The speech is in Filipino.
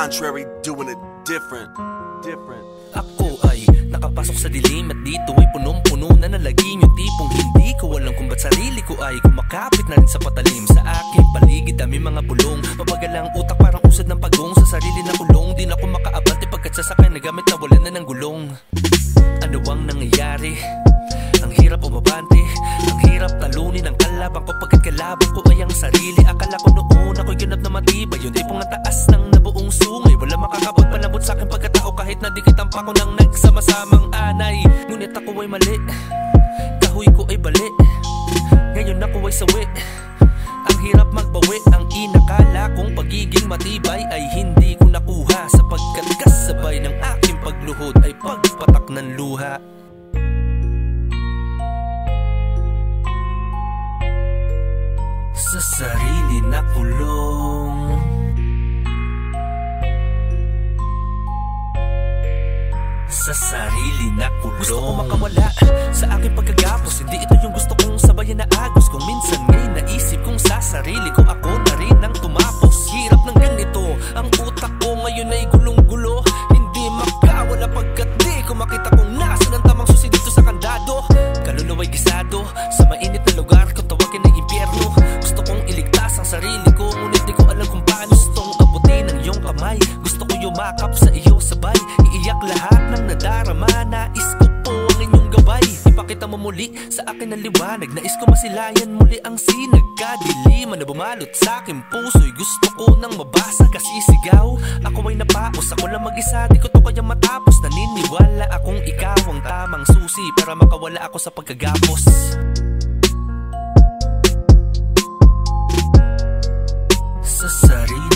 contrary, doing it different. Ako ay nakapasok sa dilim at dito ay punong-puno na nalagim. Yung tipong hindi ko alam kung ba't sarili ko ay kumakapit na rin sa patalim. Sa aking paligid dami mga bulong, mabagal ang utak parang usad ng pagong. Sa sarili na kulong, di na ako makaabante pagkat sasakay na gamit na wala na ng gulong. Ano ang nangyayari? Ang hirap umabante, ang hirap talunin ang kalaban ko pagkat kalaban ko ay ang sarili. Akala ko noon ako'y ganap na matibay, yun ay pong taas ng nabuong sungay. Wala makakabot palabot sa aking pagkatao kahit na dikitan pa ko ng nagsama-samang anay. Ngunit ako ay mali, kahoy ko ay bali, ngayon ako ay sawi. Ang hirap magbawi, ang inakala kong pagiging matibay ay hindi ko nakuha, sapagkat kasabay ng aking pagluhod ay pagpatak ng luha. Sa sarili na kulong, sa sarili na kulong. Gusto ko makawala sa aking pagkagapos, hindi ito yung gusto kong sabayan na agos. Kung minsan ngay naisip kong sa sarili ko ako na rin ang tumapos. Hirap ng ganito, ang utak ko ngayon ay gulong-gulo. Hindi makawala pagkat di ko makita kung nasa ng tamang susi dito sa kandado. Kaluluwa'y gisado sa mainit na lugar kung tawagin ng impyerno. Gusto kong iligtas ang sarili ko, ngunit di ko alam kung paano. Gustong abutin ang iyong kamay, gusto ko yumakap sa iyo sabay, iiyak lahat ng nadarama. Nais ko po ang inyong gabay, ipakita mo muli sa akin ang liwanag. Nais ko masilayan muli ang sinag kadiliman na bumalot sa aking puso'y gusto ko nang mabasa kasi sigaw. Ako ay napaos, ako lang mag-isa, di ko to kaya matapos. Naniniwala akong ikaw ang tamang susi para makawala ako sa pagkagapos. Sa sarili